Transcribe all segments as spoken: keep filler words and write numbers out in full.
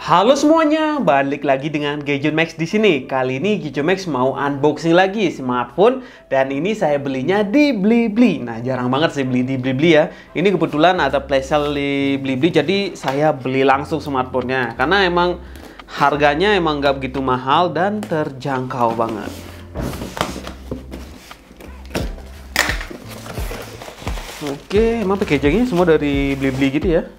Halo semuanya, balik lagi dengan Gadget Max di sini. Kali ini Gadget Max mau unboxing lagi smartphone dan ini saya belinya di Blibli. Nah, jarang banget sih beli di Blibli ya. Ini kebetulan ada flash sale di Blibli, jadi saya beli langsung smartphone-nya karena emang harganya emang nggak begitu mahal dan terjangkau banget. Oke, emang packagingnya semua dari Blibli gitu ya.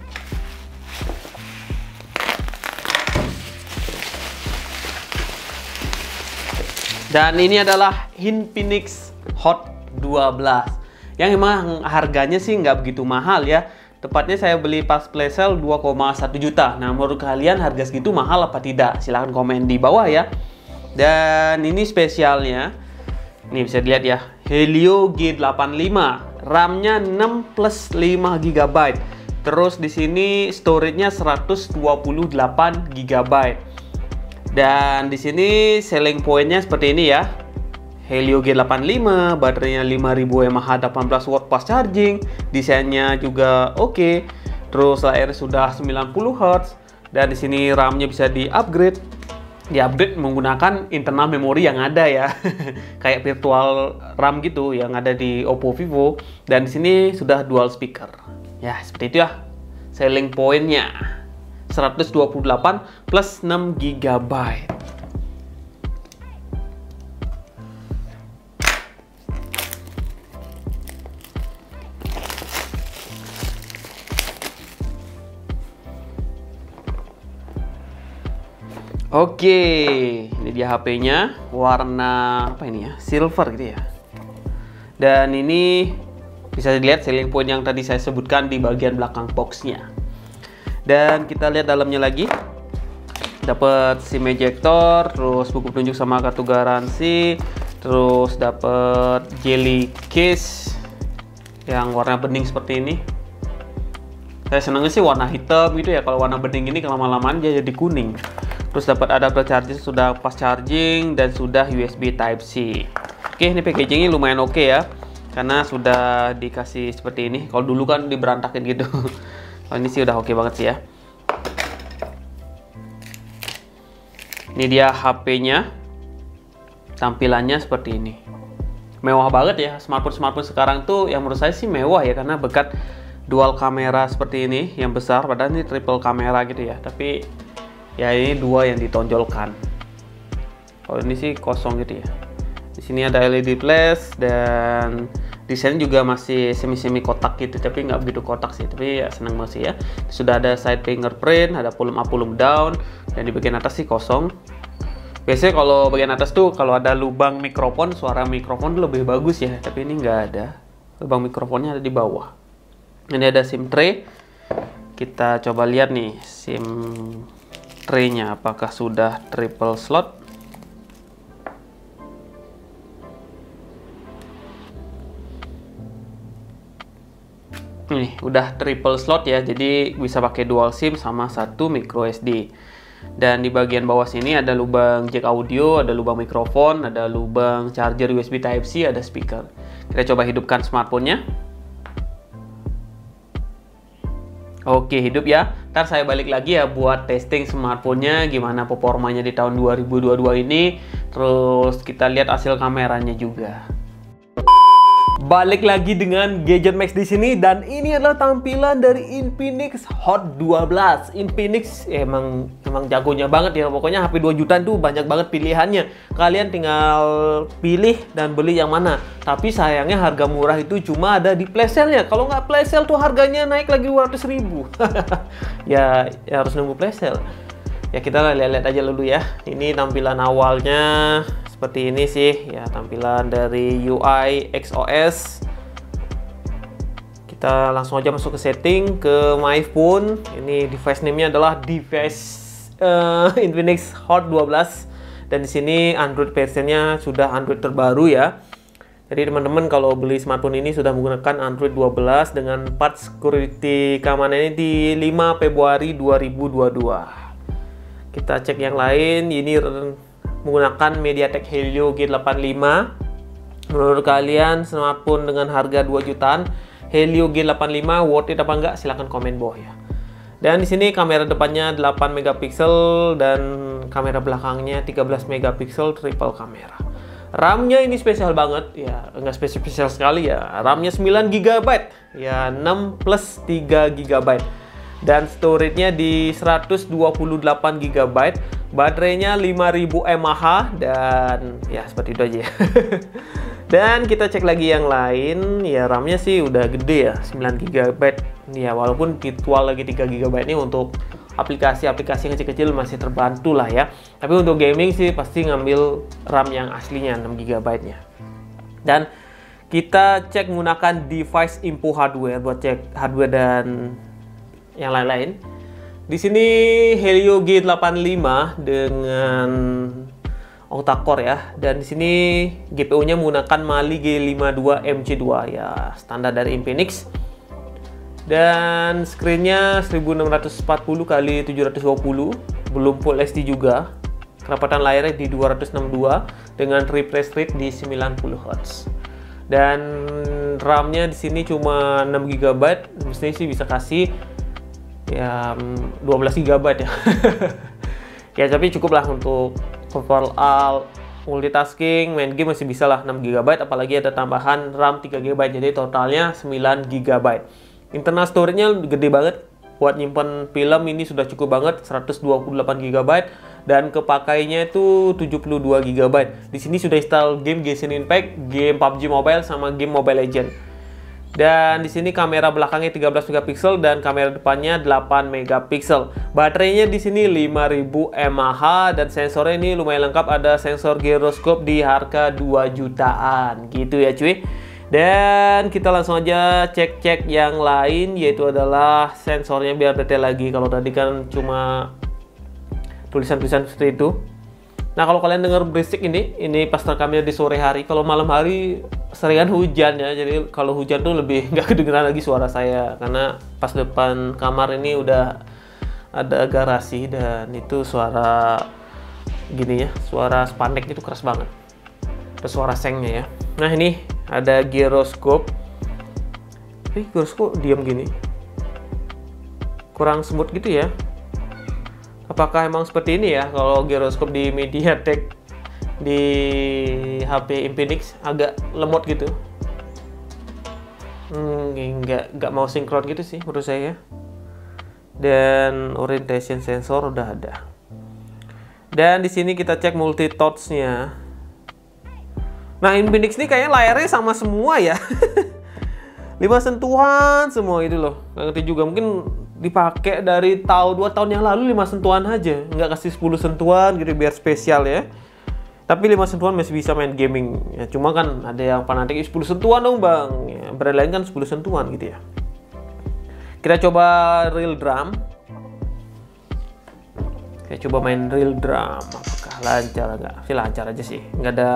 Dan ini adalah Infinix Hot dua belas yang emang harganya sih nggak begitu mahal ya. Tepatnya saya beli pas flash sale dua koma satu juta. Nah, menurut kalian harga segitu mahal apa tidak? Silahkan komen di bawah ya. Dan ini spesialnya, ini bisa dilihat ya, Helio G delapan puluh lima, RAM-nya enam plus lima giga byte. Terus di sini storage-nya seratus dua puluh delapan giga byte. Dan di sini selling point-nya seperti ini ya. Helio G delapan puluh lima, baterainya lima ribu mAh, delapan belas watt fast charging, desainnya juga oke. Okay. Terus layarnya sudah sembilan puluh hertz dan di sini RAM-nya bisa di-upgrade. Di-upgrade menggunakan internal memori yang ada ya. Kayak virtual RAM gitu yang ada di Oppo, Vivo, dan di sini sudah dual speaker. Ya, seperti itu ya selling point-nya. seratus dua puluh delapan plus enam giga byte. Oke, ini dia H P-nya, warna apa ini ya? Silver gitu ya. Dan ini bisa dilihat selling point yang tadi saya sebutkan di bagian belakang box-nya. Dan kita lihat dalamnya lagi, dapat SIM ejector, terus buku petunjuk sama kartu garansi, terus dapat jelly case yang warna bening seperti ini. Saya senangnya sih warna hitam gitu ya, kalau warna bening ini lama-lamaan dia jadi kuning. Terus dapat adapter charger, sudah fast charging dan sudah U S B Type C. Oke, ini packagingnya lumayan oke ya, karena sudah dikasih seperti ini. Kalau dulu kan diberantakin gitu. Oh, ini sih udah oke banget sih ya. Ini dia H P-nya. Tampilannya seperti ini. Mewah banget ya. Smartphone-smartphone sekarang tuh yang menurut saya sih mewah ya, karena berkat dual kamera seperti ini yang besar, padahal ini triple kamera gitu ya. Tapi ya ini dua yang ditonjolkan. Kalau ini sih kosong gitu ya. Di sini ada L E D flash dan desainnya juga masih semi-semi kotak gitu, tapi nggak begitu kotak sih, tapi ya senang banget sih ya. Sudah ada side fingerprint, ada volume up, volume down, dan di bagian atas sih kosong. Biasanya kalau bagian atas tuh kalau ada lubang mikrofon, suara mikrofon tuh lebih bagus ya, tapi ini nggak ada. Lubang mikrofonnya ada di bawah. Ini ada SIM tray. Kita coba lihat nih SIM tray-nya apakah sudah triple slot. Nih, udah triple slot ya, jadi bisa pakai dual SIM sama satu micro S D. Dan di bagian bawah sini ada lubang jack audio, ada lubang mikrofon, ada lubang charger U S B Type C, ada speaker. Kita coba hidupkan smartphone-nya. Oke, hidup ya. Ntar saya balik lagi ya buat testing smartphone-nya, gimana performanya di tahun dua ribu dua puluh dua ini. Terus kita lihat hasil kameranya juga. Balik lagi dengan Gadget Max di sini, dan ini adalah tampilan dari Infinix Hot dua belas. Infinix emang emang jagonya banget ya. Pokoknya H P dua jutaan tuh banyak banget pilihannya. Kalian tinggal pilih dan beli yang mana. Tapi sayangnya harga murah itu cuma ada di flash sale-nya. Kalau nggak flash sale tuh harganya naik lagi dua ratus ribu. ya, ya harus nunggu flash sale. Ya kita lihat-lihat aja dulu ya. Ini tampilan awalnya seperti ini sih ya, tampilan dari U I X O S. Kita langsung aja masuk ke setting, ke My Phone. Ini device name-nya adalah device uh, Infinix Hot dua belas, dan di sini Android versionnya sudah Android terbaru ya. Jadi teman-teman kalau beli smartphone ini sudah menggunakan Android dua belas dengan part security keamanannya di lima Februari dua ribu dua puluh dua. Kita cek yang lain. Ini menggunakan MediaTek Helio G delapan puluh lima. Menurut kalian smartphone dengan harga dua jutaan Helio G delapan puluh lima worth it apa enggak? Silahkan komen bawah ya. Dan di sini kamera depannya delapan megapiksel dan kamera belakangnya tiga belas megapiksel triple kamera. RAM-nya ini spesial banget ya, enggak spesial sekali ya. RAM-nya sembilan giga byte ya, enam plus tiga giga byte. Dan storage-nya di seratus dua puluh delapan giga byte. Baterainya lima ribu mAh dan ya seperti itu aja ya. Dan kita cek lagi yang lain, ya RAM-nya sih udah gede ya, sembilan giga byte. Ya walaupun virtual lagi tiga giga byte ini untuk aplikasi-aplikasi yang kecil-kecil masih terbantu lah ya. Tapi untuk gaming sih pasti ngambil RAM yang aslinya enam giga byte-nya. Dan kita cek menggunakan device info hardware buat cek hardware dan yang lain-lain. Di sini Helio G delapan lima dengan octa-core ya. Dan di sini G P U-nya menggunakan Mali G lima dua M C dua ya, standar dari Infinix. Dan screen-nya seribu enam ratus empat puluh kali tujuh ratus dua puluh, belum full H D juga. Kerapatan layarnya di dua ratus enam puluh dua dengan refresh rate di sembilan puluh hertz. Dan RAM-nya di sini cuma enam giga byte, mestinya sih bisa kasih ya dua belas giga byte ya. Ya tapi cukup lah untuk overall multitasking, main game masih bisa lah enam giga byte, apalagi ada tambahan RAM tiga giga byte, jadi totalnya sembilan giga byte. Internal storage-nya gede banget, buat nyimpen film ini sudah cukup banget, seratus dua puluh delapan giga byte, dan kepakainya itu tujuh puluh dua giga byte. Di sini sudah install game Genshin Impact, game P U B G Mobile, sama game Mobile Legends. Dan di sini kamera belakangnya tiga belas megapiksel dan kamera depannya delapan megapiksel. Baterainya di sini lima ribu mAh dan sensornya ini lumayan lengkap, ada sensor gyroscope di harga dua jutaan gitu ya cuy. Dan kita langsung aja cek-cek yang lain, yaitu adalah sensornya biar detail lagi. Kalau tadi kan cuma tulisan-tulisan seperti itu. Nah kalau kalian dengar berisik ini, ini pas rekamnya di sore hari. Kalau malam hari seringan hujan ya, jadi kalau hujan tuh lebih nggak kedengeran lagi suara saya, karena pas depan kamar ini udah ada garasi dan itu suara gini ya, suara spandek itu keras banget. Terus suara sengnya ya. Nah ini ada gyroscope. Eh gyroscope diam gini, kurang smooth gitu ya. Apakah emang seperti ini ya kalau gyroscope di MediaTek di H P Infinix agak lemot gitu? Hmm, nggak nggak mau sinkron gitu sih menurut saya. Dan orientation sensor udah ada. Dan di sini kita cek multi touch-nya. Nah Infinix ini kayaknya layarnya sama semua ya. lima sentuhan semua itu loh. Nggak ngerti juga, mungkin dipakai dari tahun dua tahun yang lalu lima sentuhan aja, nggak kasih sepuluh sentuhan gitu biar spesial ya. Tapi lima sentuhan masih bisa main gaming ya. Cuma kan ada yang fanatik sepuluh sentuhan dong bang ya, brand lain kan sepuluh sentuhan gitu ya. Kita coba real drum. Kita coba main real drum, apakah lancar nggak? Sih lancar aja sih, nggak ada.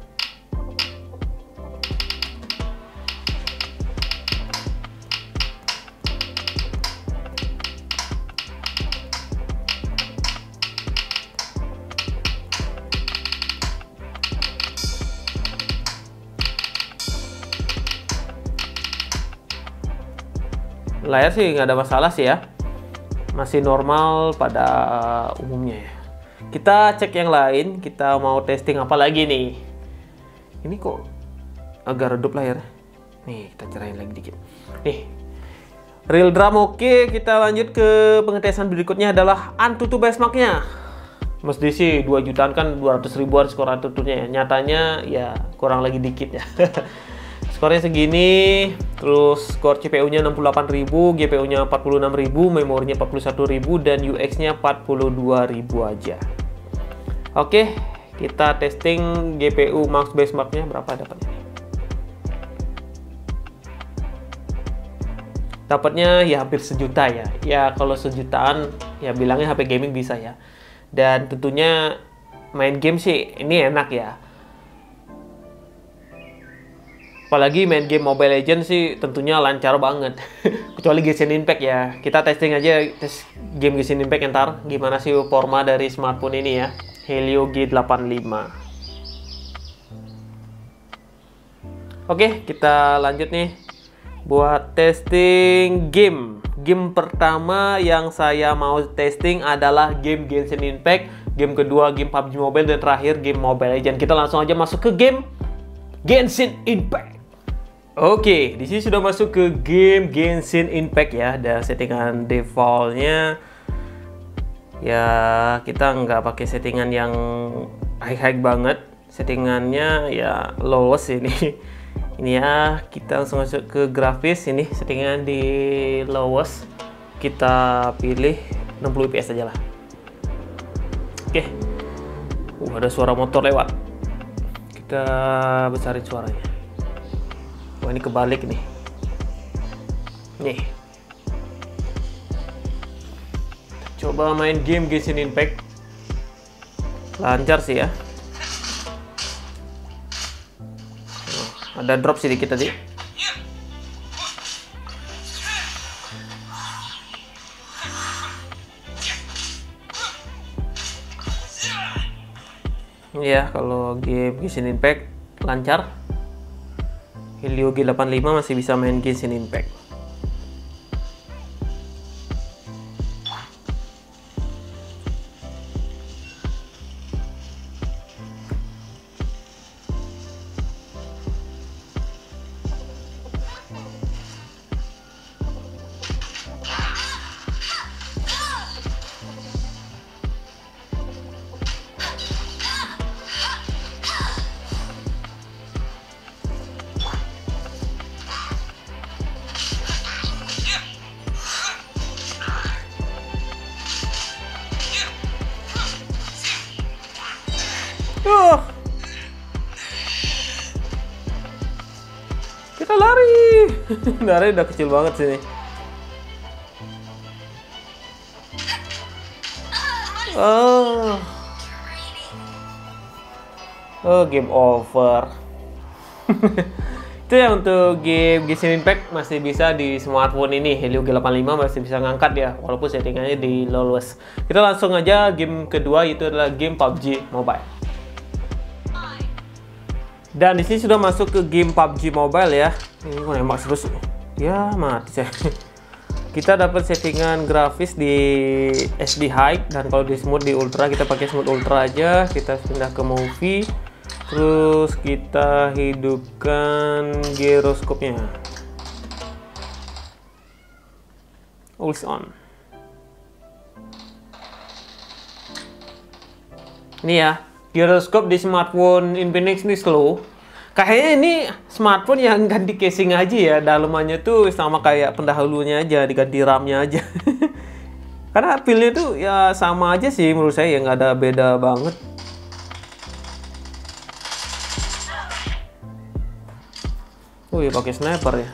Layar sih nggak ada masalah sih ya, masih normal pada umumnya ya. Kita cek yang lain, kita mau testing apa lagi nih. Ini kok agak redup layar. Nih kita cerahin lagi dikit. Nih real drum oke, kita lanjut ke pengetesan berikutnya adalah Antutu benchmarknya. Mesti sih dua jutaan kan, dua ratus ribuan skor Antutunya ya. Nyatanya ya kurang lagi dikit ya. Skornya segini, terus skor C P U-nya enam puluh delapan ribu, G P U-nya empat puluh enam ribu, memorinya empat puluh satu ribu, dan U X-nya empat puluh dua ribu aja. Oke, kita testing G P U max benchmark-nya berapa dapatnya nih. Dapatnya ya hampir sejuta ya. Ya kalau sejutaan ya bilangnya H P gaming bisa ya. Dan tentunya main game sih ini enak ya. Apalagi main game Mobile Legends sih tentunya lancar banget. Kecuali Genshin Impact ya. Kita testing aja tes game Genshin Impact ntar gimana sih performa dari smartphone ini ya. Helio G delapan lima. Oke, kita lanjut nih. buat testing game. Game pertama yang saya mau testing adalah game Genshin Impact, game kedua game P U B G Mobile, dan terakhir game Mobile Legends. Kita langsung aja masuk ke game Genshin Impact. Oke, di sini sudah masuk ke game Genshin Impact ya. Ada settingan defaultnya. Ya, kita nggak pakai settingan yang high-high banget. Settingannya ya lowest ini. Ini ya, kita langsung masuk ke grafis. Ini settingan di lowest. Kita pilih enam puluh F P S aja lah. Oke. Uh, ada suara motor lewat. Kita besarin suaranya. Wah, ini kebalik nih. Nih. Coba main game Genshin Impact. Lancar sih ya. Ada drop sedikit tadi. Ya, kalau game Genshin Impact lancar. Helio G delapan puluh lima masih bisa main Genshin Impact. Oh. Kita lari. Lari udah kecil banget sini. Oh. Oh, game over. Itu ya untuk game Genshin Impact masih bisa di smartphone ini. Helio G delapan puluh lima masih bisa ngangkat ya, walaupun settingannya di lowest. Kita langsung aja game kedua, itu adalah game P U B G Mobile. Dan di sini sudah masuk ke game P U B G Mobile ya. Ini kok nembak terus. Ya, mati saya. Kita dapat settingan grafis di H D high, dan kalau di smooth di ultra. Kita pakai smooth ultra aja. Kita pindah ke movie. Terus kita hidupkan gyroscope-nya. Always on. Ini ya. Gyroscope di smartphone Infinix ini slow. Kayaknya ini smartphone yang ganti casing aja ya. Dalemannya tuh sama kayak pendahulunya aja, diganti RAM-nya aja. Karena feel-nya tuh ya sama aja sih menurut saya, ya nggak ada beda banget. Oh ya, pakai sniper ya.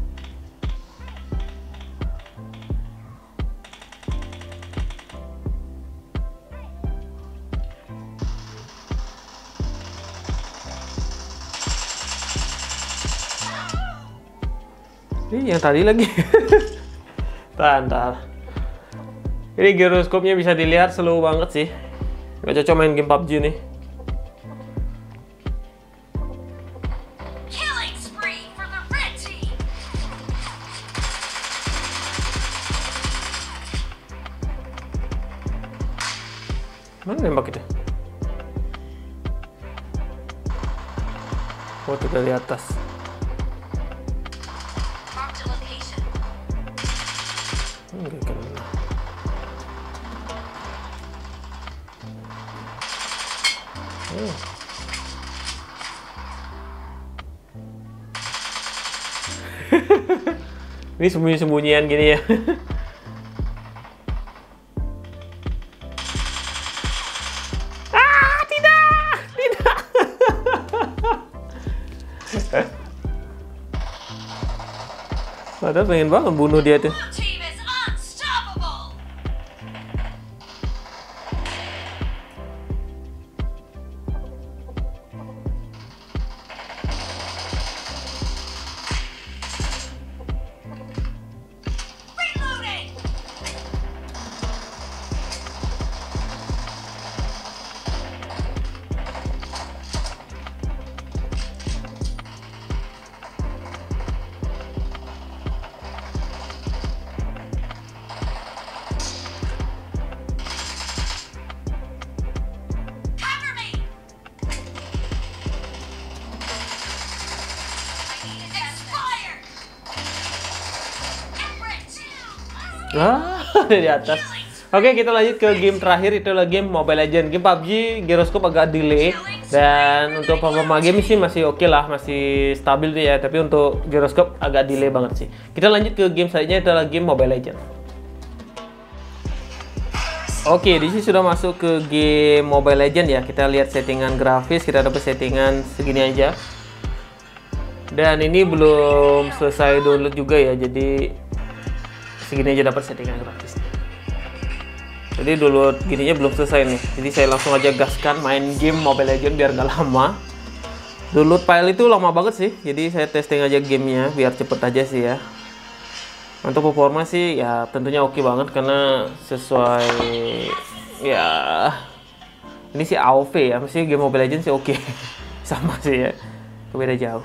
Ini yang tadi lagi. Bentar. Ini gyroscope-nya bisa dilihat slow banget sih. Nggak cocok main game P U B G nih. Mana nembak itu? Oh, itu dari atas. Enggak kena. Oh. Ini sembunyi-sembunyian gini ya. Ah, tidak, tidak. Padahal pengen banget bunuh dia tuh. Ah, ada di atas. Oke, kita lanjut ke game terakhir, itu adalah game Mobile Legends. Game P U B G gyroscope agak delay, dan untuk performa game sih masih oke lah, masih stabil tuh ya. Tapi untuk gyroscope agak delay banget sih. Kita lanjut ke game selanjutnya, itu adalah game Mobile Legends. Oke, di sini sudah masuk ke game Mobile Legends ya. Kita lihat settingan grafis, kita dapat settingan segini aja. Dan ini belum selesai download juga ya, jadi segini aja dapat settingan grafis. Jadi download gininya belum selesai nih, jadi saya langsung aja gaskan main game Mobile Legends biar nggak lama. Download file itu lama banget sih, jadi saya testing aja gamenya biar cepet aja sih ya. Untuk performa sih ya tentunya oke banget karena sesuai ya, ini sih A O V ya, mesti game Mobile Legends sih oke. Sama sih ya, beda jauh.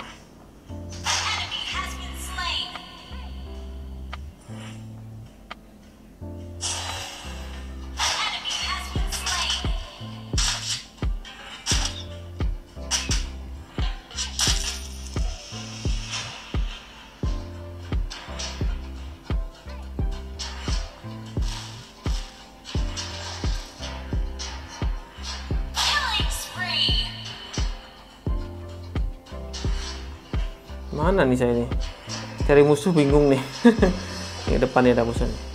Mana nih saya nih? Cari musuh bingung nih. Ini depannya ada musuh nih.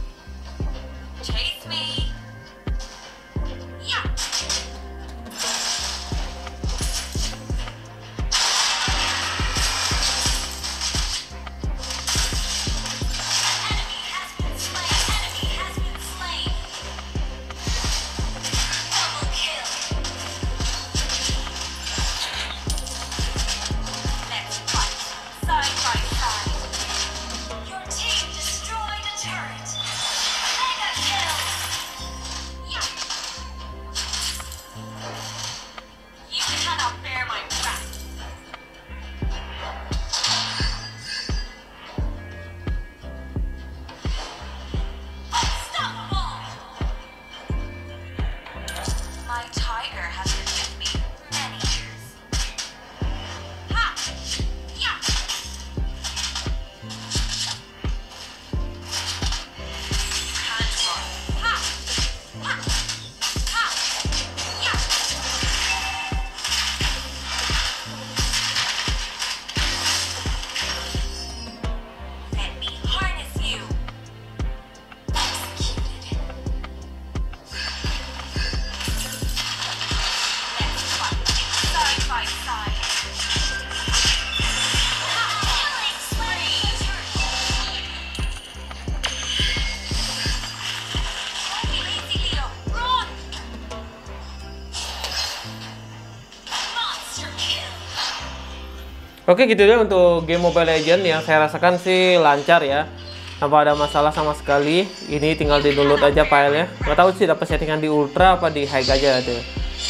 Oke, gitu ya untuk game Mobile Legends yang saya rasakan sih lancar ya, tanpa ada masalah sama sekali. Ini tinggal di download aja filenya. Nggak tahu sih dapat settingan di ultra apa di high aja tuh.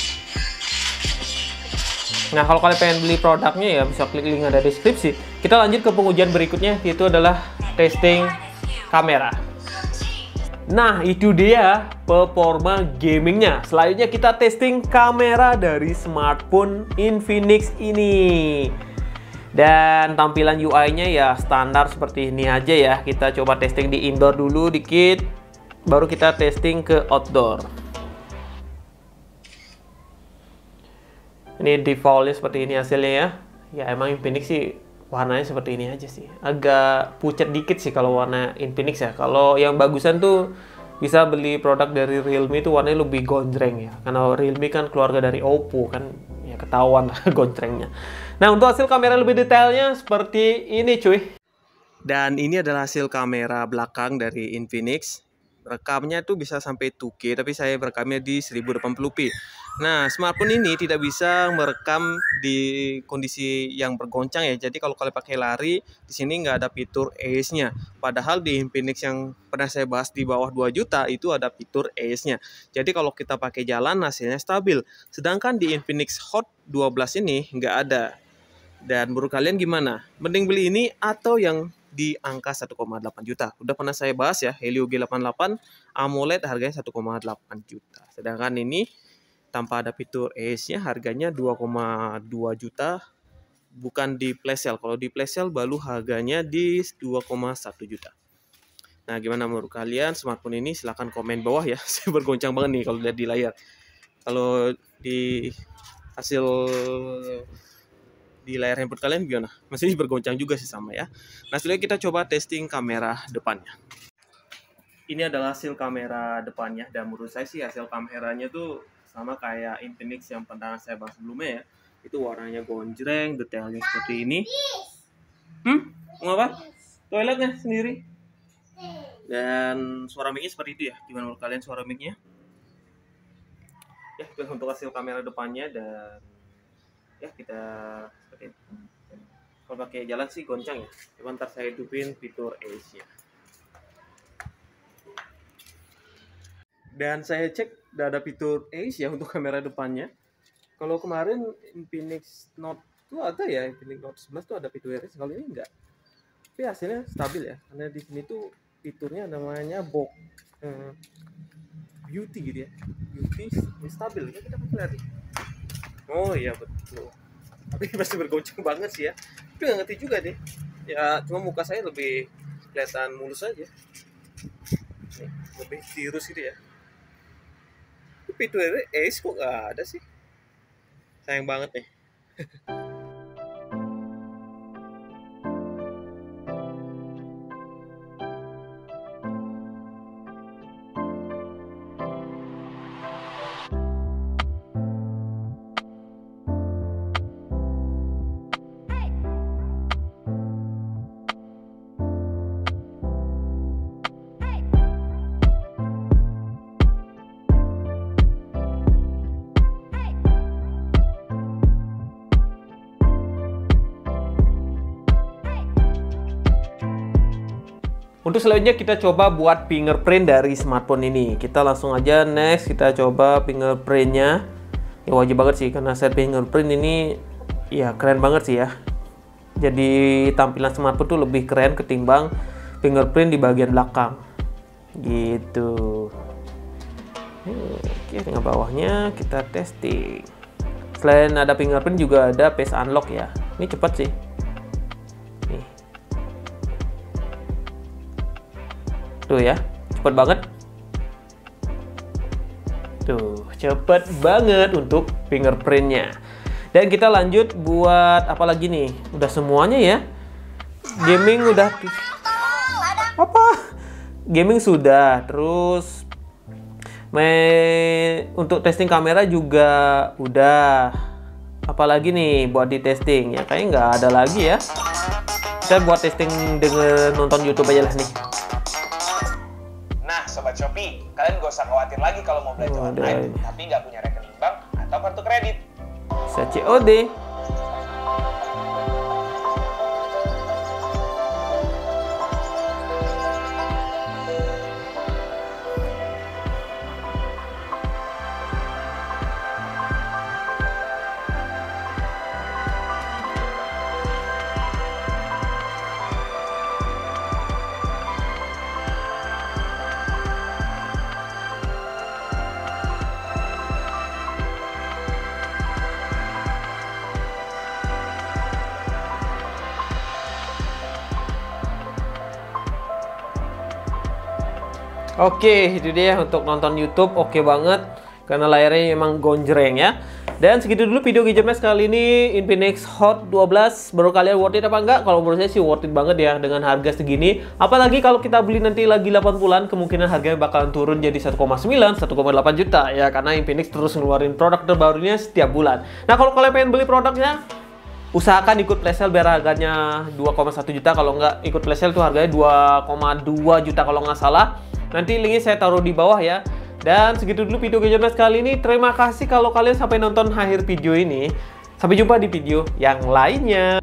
Nah, kalau kalian pengen beli produknya ya bisa klik link ada deskripsi. Kita lanjut ke pengujian berikutnya, yaitu adalah testing kamera. Nah, itu dia performa gamingnya. Selanjutnya kita testing kamera dari smartphone Infinix ini. Dan tampilan U I-nya ya standar seperti ini aja ya. Kita coba testing di indoor dulu dikit, baru kita testing ke outdoor. Ini defaultnya seperti ini hasilnya ya. Ya emang Infinix sih warnanya seperti ini aja sih. Agak pucat dikit sih kalau warna Infinix ya. Kalau yang bagusan tuh bisa beli produk dari Realme itu warnanya lebih gonjreng ya. Karena Realme kan keluarga dari Oppo kan, ya ketahuan lah gonjrengnya. Nah, untuk hasil kamera lebih detailnya seperti ini cuy. Dan ini adalah hasil kamera belakang dari Infinix. Rekamnya tuh bisa sampai dua K, tapi saya merekamnya di seribu delapan puluh p. Nah, smartphone ini tidak bisa merekam di kondisi yang bergoncang ya. Jadi kalau kalian pakai lari, di sini nggak ada fitur A S nya. Padahal di Infinix yang pernah saya bahas di bawah dua juta itu ada fitur A S nya. Jadi kalau kita pakai jalan hasilnya stabil. Sedangkan di Infinix Hot dua belas ini nggak ada. Dan menurut kalian gimana? Mending beli ini atau yang di angka satu koma delapan juta? Udah pernah saya bahas ya, Helio G delapan puluh delapan AMOLED harganya satu koma delapan juta. Sedangkan ini tanpa ada fitur A S-nya harganya dua koma dua juta, bukan di flash sale. Kalau di flash sale baru harganya di dua koma satu juta. Nah, gimana menurut kalian smartphone ini? Silahkan komen bawah ya. Saya bergoncang banget nih kalau lihat di layar. Kalau di hasil di layar handphone kalian gimana? Masih bergoncang juga sih sama ya. Nah, selanjutnya kita coba testing kamera depannya. Ini adalah hasil kamera depannya, dan menurut saya sih hasil kameranya tuh sama kayak Infinix yang pernah saya bahas sebelumnya ya. Itu warnanya gonjreng, detailnya seperti ini. Hmm? Mau apa? Toiletnya sendiri. Dan suara mic-nya seperti itu ya. Gimana menurut kalian suara mic-nya? Ya, itu untuk hasil kamera depannya, dan ya kita seperti ini. Kalau pakai jalan sih goncang ya. Cuma ntar saya hidupin fitur Ace-nya. Dan saya cek udah ada fitur Ace ya untuk kamera depannya. Kalau kemarin Infinix Note itu ada ya, Infinix Note sebelas tuh ada fitur Ace, kalau ini enggak. Tapi hasilnya stabil ya, karena di sini tuh fiturnya namanya box hmm, beauty gitu ya. Beauty ini stabil ya, kita pakai lari. Oh iya betul. Tapi pasti bergoncang banget sih ya. Tapi nggak ngerti juga deh. Ya cuma muka saya lebih kelihatan mulus aja. Nih, lebih tirus gitu ya. Fitur Ace kok gak ada sih? Sayang banget nih. Untuk selanjutnya kita coba buat fingerprint dari smartphone ini. Kita langsung aja next, kita coba fingerprintnya. Ya wajib banget sih, karena set fingerprint ini ya keren banget sih ya. Jadi tampilan smartphone tuh lebih keren ketimbang fingerprint di bagian belakang. Gitu. Oke, dengan bawahnya kita testing. Selain ada fingerprint juga ada face unlock ya. Ini cepat sih. Tuh ya, cepet banget. Tuh, cepet banget untuk fingerprintnya. Dan kita lanjut buat apa lagi nih? Udah semuanya ya. Gaming udah. Apa? Gaming sudah. Terus main untuk testing kamera juga udah. Apalagi nih buat di testing ya? Kayaknya nggak ada lagi ya. Kita buat testing dengan nonton YouTube aja lah nih. Sobat Shopee, kalian gak usah khawatir lagi kalau mau belanja oh, online, deh. Tapi nggak punya rekening bank atau kartu kredit. Bisa C O D. Oke, itu dia untuk nonton YouTube, oke banget karena layarnya memang gonjreng ya. Dan segitu dulu video gadgetnya kali ini, Infinix Hot dua belas. Menurut kalian worth it apa enggak? Kalau menurut saya sih worth it banget ya dengan harga segini. Apalagi kalau kita beli nanti lagi delapan bulan, kemungkinan harganya bakalan turun jadi satu koma sembilan, satu koma delapan juta ya, karena Infinix terus ngeluarin produk terbarunya setiap bulan. Nah, kalau kalian pengen beli produknya, usahakan ikut flash sale biar harganya dua koma satu juta. Kalau nggak ikut flash sale tuh harganya dua koma dua juta kalau nggak salah. Nanti linknya saya taruh di bawah ya. Dan segitu dulu video gadget kali ini. Terima kasih kalau kalian sampai nonton akhir video ini. Sampai jumpa di video yang lainnya.